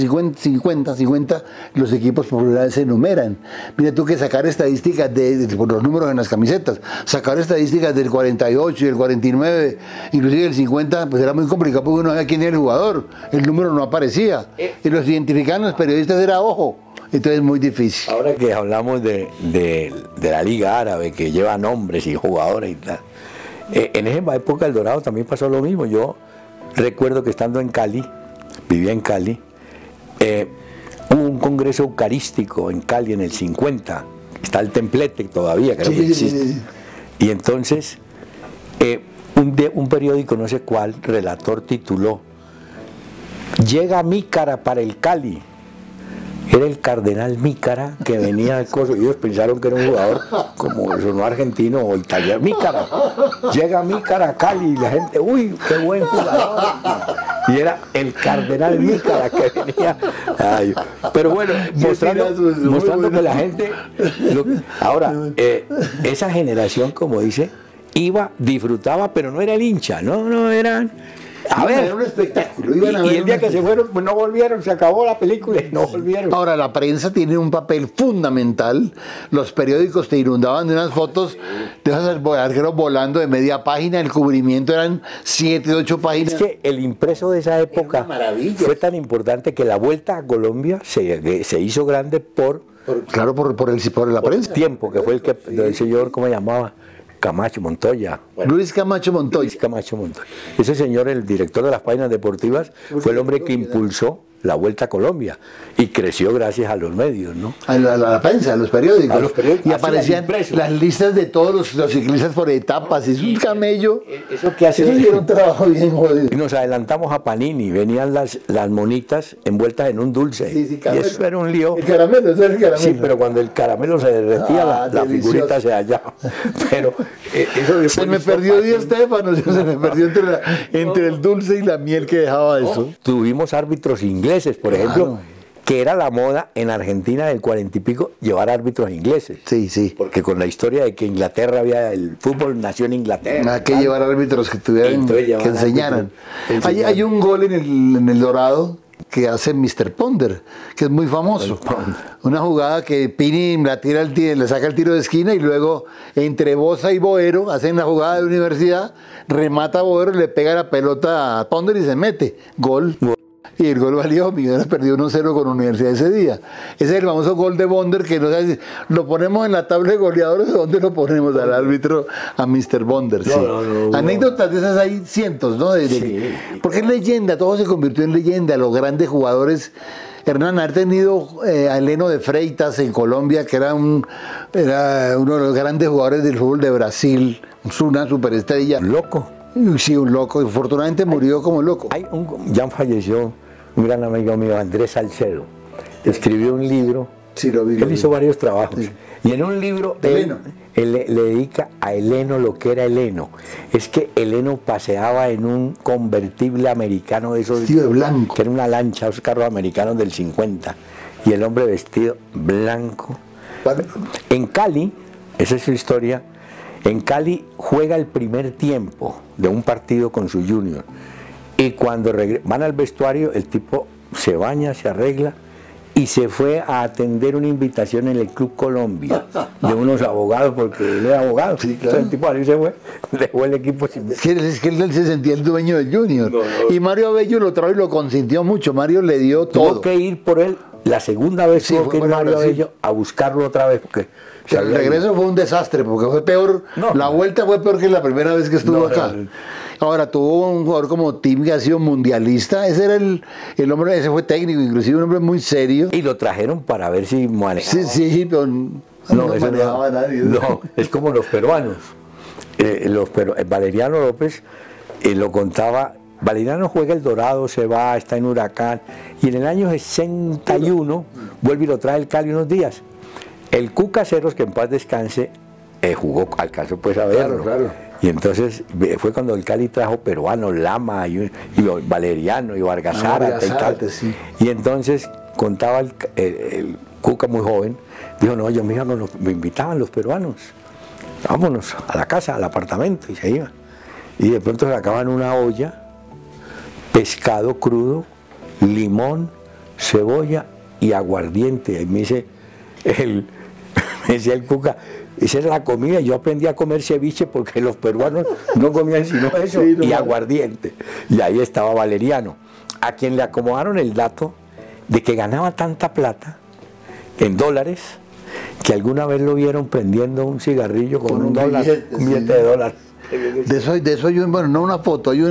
los equipos por primera vez se enumeran. Mira tú que sacar estadísticas por los números en las camisetas, sacar estadísticas del 48 y del 49, inclusive del 50, pues era muy complicado porque uno no sabía quién era el jugador, el número no aparecía, y los identificaban los periodistas era ojo, entonces es muy difícil. Ahora que hablamos de la Liga Árabe, que lleva nombres y jugadores y tal, en esa época el Dorado también pasó lo mismo. Yo recuerdo que estando en Cali, vivía en Cali, hubo un congreso eucarístico en Cali en el 50, está el templete todavía, creo que existe. Sí. Y entonces, un periódico, no sé cuál, relator tituló, "Llega Mícara para el Cali". Era el cardenal Mícara que venía al coso, y ellos pensaron que era un jugador como eso, no argentino o italiano. Mícara, llega Mícara a Cali, y la gente, uy, qué buen jugador. Y era el cardenal Mícara que venía. Ay, pero bueno, mostrando que la gente. Ahora, esa generación, como dice, iba, disfrutaba, pero no era el hincha, no eran. A ver, era un espectáculo. Y el día que se fueron, pues no volvieron, se acabó la película y no volvieron. Ahora, la prensa tiene un papel fundamental. Los periódicos te inundaban de unas fotos de esos arqueros volando de media página. El cubrimiento eran 7, 8 páginas. Es que el impreso de esa época una maravilla. fue tan importante que la vuelta a Colombia se hizo grande por Claro, por la prensa. tiempo, que fue el que el señor, ¿cómo se llamaba? Camacho Montoya. Luis Camacho Montoya. Luis Camacho Montoya. Ese señor, el director de las páginas deportivas, fue el hombre que impulsó la Vuelta a Colombia y creció gracias a los medios, ¿no? A la prensa, a los periódicos. A los periódicos. Y Así, aparecían al impreso. las listas de todos los ciclistas por etapas. Es un camello. Eso que hace. Eso sí era un trabajo bien jodido. Y nos adelantamos a Panini, venían las monitas envueltas en un dulce. Sí, y caramelo. eso era un lío. El caramelo, eso era el caramelo. Sí, pero cuando el caramelo se derretía, la delicioso. figurita se hallaba. Pero eso Se me perdió Di Stéfano, se me perdió entre el dulce y la miel que dejaba eso. Tuvimos árbitros ingleses, por ejemplo, que era la moda en Argentina del 40 y pico llevar árbitros ingleses. Sí, sí. Porque con la historia de que Inglaterra había, el fútbol nació en Inglaterra. Hay que llevar árbitros que tuvieran, que enseñaran. Hay un gol en el Dorado que hace Mr. Ponder, que es muy famoso. Una jugada que Pini la tira le saca el tiro de esquina y luego entre Boza y Boero hacen la jugada de universidad, remata a Boero, le pega la pelota a Ponder y se mete. Gol. Y el gol valió, Millonarios perdió 1-0 con Universidad ese día. Ese es el famoso gol de Bonder que no sé, lo ponemos en la tabla de goleadores, ¿dónde lo ponemos al árbitro? A Mr. Bonder. Sí. Anécdotas de esas hay cientos, ¿no? Porque es leyenda, todo se convirtió en leyenda, los grandes jugadores. Hernán, ha tenido a Eleno de Freitas en Colombia, que era uno de los grandes jugadores del fútbol de Brasil, una superestrella. Loco. Sí, un loco, afortunadamente murió como loco. Ya falleció un gran amigo mío, Andrés Salcedo. Escribió un libro, sí, lo vi, él hizo varios trabajos. Sí. Y en un libro él le dedica a Eleno lo que era Eleno. Es que Eleno paseaba en un convertible americano de esos, vestido de blanco, que era una lancha, esos carros americanos del 50, y el hombre vestido blanco. ¿Vale? En Cali, esa es su historia, en Cali juega el primer tiempo de un partido con su junior, y cuando van al vestuario el tipo se baña, se arregla y se fue a atender una invitación en el Club Colombia de unos abogados, porque él era abogado. Sí, claro. Entonces el tipo ahí se fue, dejó el equipo sin... Es que él se sentía el dueño del Junior. Y Mario Abello lo trajo y lo consintió mucho. Mario le dio todo. Tuvo que ir por él la segunda vez, sí, tuvo que ir Mario Abello a buscarlo otra vez, porque... El regreso fue un desastre, porque fue peor, la vuelta fue peor que la primera vez que estuvo acá. Ahora, tuvo un jugador como Tim que ha sido mundialista, ese era el hombre, ese fue técnico, inclusive un hombre muy serio. Y lo trajeron para ver si manejaba. Sí, pero no manejaba nadie. No, es como los peruanos. Valeriano López lo contaba. Valeriano juega el Dorado, se va, está en Huracán, y en el año 61 vuelve y lo trae el Cali unos días. El Cuca Ceros, que en paz descanse, jugó, alcanzó pues a verlo. Claro. Y entonces fue cuando el Cali trajo peruanos, Lama y Valeriano y Vargas Zárate y tal. Sí. Y entonces contaba el Cuca muy joven, dijo, no, yo mira, me invitaban los peruanos, vámonos a la casa, al apartamento, y se iban. Y de pronto sacaban una olla, pescado crudo, limón, cebolla y aguardiente. Y me dice me decía el Cuca, esa era la comida. Yo aprendí a comer ceviche porque los peruanos no comían sino eso, sí, y aguardiente. Y ahí estaba Valeriano, a quien le acomodaron el dato de que ganaba tanta plata en dólares que alguna vez lo vieron prendiendo un cigarrillo con un dólar, un billete de dólar. De eso hay bueno, no una foto, hay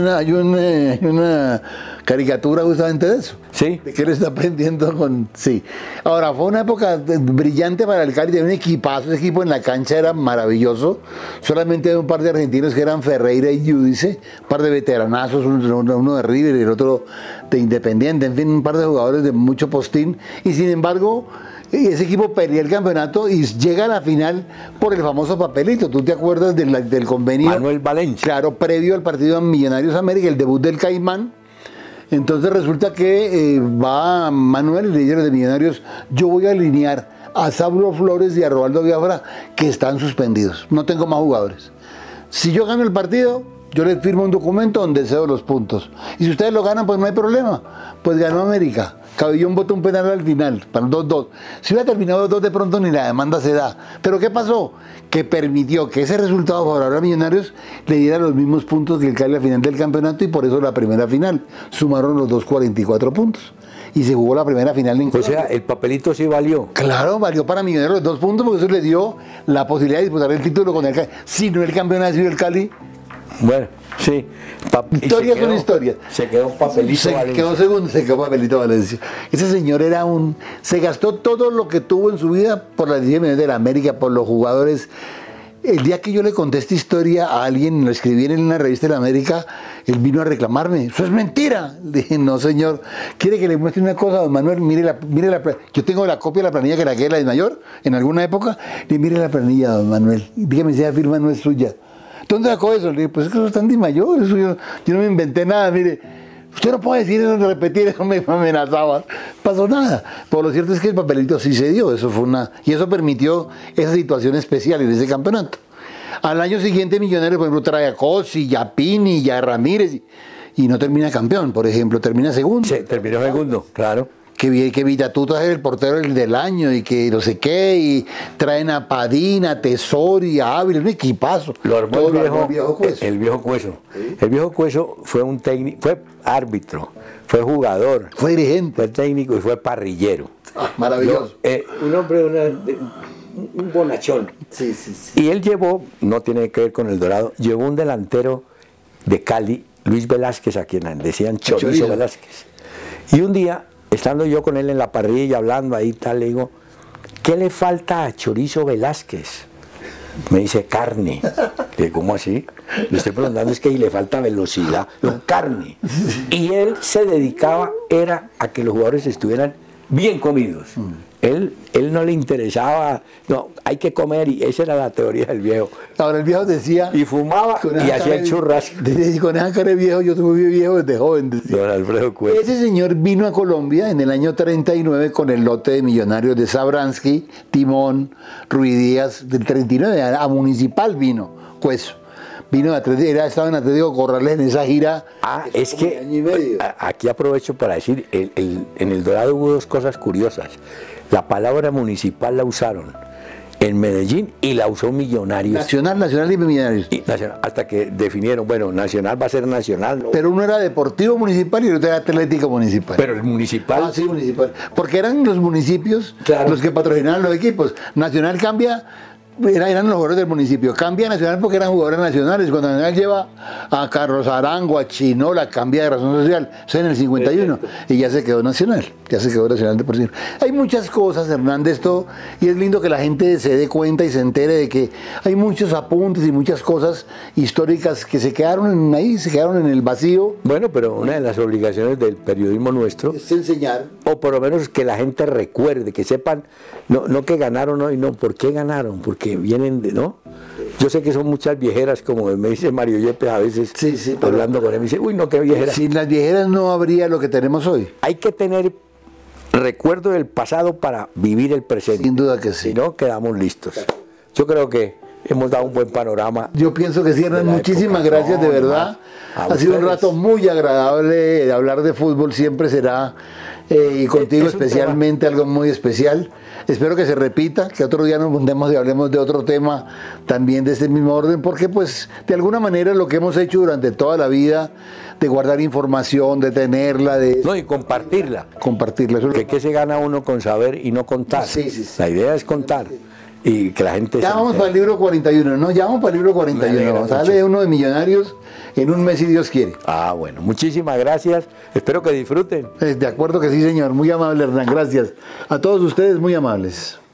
una caricatura justamente de eso. Sí. De que él está aprendiendo con... Sí. Ahora, fue una época brillante para el Cali, tenía un equipazo, ese equipo en la cancha era maravilloso, solamente un par de argentinos que eran Ferreira y Giudice, un par de veteranazos, uno de River y el otro de Independiente, en fin, un par de jugadores de mucho postín, y sin embargo... ese equipo perdía el campeonato y llega a la final por el famoso papelito. ¿Tú te acuerdas del convenio? Manuel Valencia. Claro, previo al partido Millonarios América, el debut del Caimán. Entonces resulta que va Manuel y le dice a los de Millonarios, yo voy a alinear a Saulo Flores y a Robaldo Biafra, que están suspendidos. No tengo más jugadores. Si yo gano el partido, yo les firmo un documento donde cedo los puntos. Y si ustedes lo ganan, pues no hay problema. Pues ganó América. Cabellón votó un penal al final, para el 2-2. Si hubiera terminado 2-2, de pronto ni la demanda se da. Pero ¿qué pasó? Que permitió que ese resultado favorable a Millonarios le diera los mismos puntos que el Cali al final del campeonato, y por eso la primera final sumaron los dos 44 puntos. Y se jugó la primera final en Colombia. O sea, el papelito sí valió. Claro, valió para Millonarios los 2 puntos, porque eso le dio la posibilidad de disputar el título con el Cali. Si no el campeón ha sido el Cali. Bueno, sí. Historias son historias. Se quedó Papelito Valencia. Se quedó Papelito Valencia. Ese señor era se gastó todo lo que tuvo en su vida por las 10 millones de la América, por los jugadores. El día que yo le conté esta historia a alguien, lo escribí en una revista de la América, él vino a reclamarme. ¡Eso es mentira! Le dije, no, señor. ¿Quiere que le muestre una cosa, don Manuel? Mire yo tengo la copia de la planilla que era la de mayor, en alguna época. Le mire la planilla, don Manuel. Dígame si esa firma no es suya. ¿Dónde sacó eso? Le dije, pues es que eso están de mayor, eso yo no me inventé nada, mire, Usted no puede decir eso, repetir eso, me amenazaba. Pasó nada. Pero lo cierto es que el papelito sí se dio. Eso fue y eso permitió esa situación especial en ese campeonato. Al año siguiente Millonarios, por ejemplo, trae a Cosi, ya a Pini, ya a Ramírez, y no termina campeón, por ejemplo, termina segundo. Sí, terminó segundo, claro. Que Villatúa es el portero del año y que no sé qué, y traen a Padina, a Tesori, a Ávila, un equipazo. Lo armó el viejo Cueso. El viejo Cueso. ¿Sí? El viejo Cueso fue un técnico, fue árbitro, fue jugador, fue dirigente, fue técnico y fue parrillero. Maravilloso. Un hombre, un bonachón. Sí, sí, sí. Y él llevó, no tiene que ver con el Dorado, llevó un delantero de Cali, Luis Velázquez, a quien decían Chorizo Velázquez. Y un día, estando yo con él en la parrilla, hablando ahí tal, le digo, ¿qué le falta a Chorizo Velázquez? Me dice, carne. Le digo, ¿cómo así? Le estoy preguntando, es que le falta velocidad. No, carne. Y él se dedicaba, era a que los jugadores estuvieran bien comidos. Él no le interesaba, no, hay que comer, y esa era la teoría del viejo. Ahora el viejo decía... Y fumaba y hacía churras. Con esa cara de viejo, yo tuve viejo desde joven. Decía. Don Alfredo Cueto. Ese señor vino a Colombia en el año 39 con el lote de Millonarios de Sabransky, Timón, Ruidíaz, del 39, a Municipal vino, Cueso. Vino a estaba en Atlético Corrales en esa gira. Es que aquí aprovecho para decir, en el Dorado hubo dos cosas curiosas. La palabra municipal la usaron en Medellín y la usó Millonarios. Nacional y Millonarios. Hasta que definieron, bueno, Nacional va a ser Nacional. ¿No? Pero uno era Deportivo Municipal y el otro era Atlético Municipal. Pero el Municipal... Sí, Municipal. Porque eran los municipios los que patrocinaban los equipos. Nacional cambia... Eran los jugadores del municipio. Cambia Nacional porque eran jugadores nacionales. Cuando Nacional lleva a Carlos Arango, a Chinola, cambia de razón social. Eso en el 51. Y ya se quedó Nacional. Ya se quedó Nacional de por sí. Hay muchas cosas, Hernández, y es lindo que la gente se dé cuenta y se entere de que hay muchos apuntes y muchas cosas históricas que se quedaron ahí, se quedaron en el vacío. Bueno, pero una de las obligaciones del periodismo nuestro es enseñar. O por lo menos que la gente recuerde, que sepan, no que ganaron hoy, no, ¿por qué ganaron? Porque vienen de, ¿no? Yo sé que son muchas viejeras, como me dice Mario Yepes a veces, hablando con él, me dice, uy, no, qué viejeras. Sin las viejeras no habría lo que tenemos hoy. Hay que tener recuerdo del pasado para vivir el presente. Sin duda que sí. Si no, quedamos listos. Yo creo que hemos dado un buen panorama. Yo pienso que sí, Hernán, muchísimas gracias, de verdad. Ha sido un rato muy agradable de hablar de fútbol, siempre será, y contigo especialmente algo muy especial. Espero que se repita, que otro día nos juntemos y hablemos de otro tema también de este mismo orden, porque pues de alguna manera lo que hemos hecho durante toda la vida, de guardar información, de tenerla, de... No, y compartirla. Compartirla. Eso ¿Qué se gana uno con saber y no contar? Sí, sí, sí. La idea es contar. Y que la gente... Ya vamos para el libro 41, ¿no? Ya vamos para el libro 41. Sale uno de Millonarios en un mes si Dios quiere. Ah, bueno. Muchísimas gracias. Espero que disfruten. De acuerdo que sí, señor. Muy amable, Hernán. Gracias. A todos ustedes, muy amables.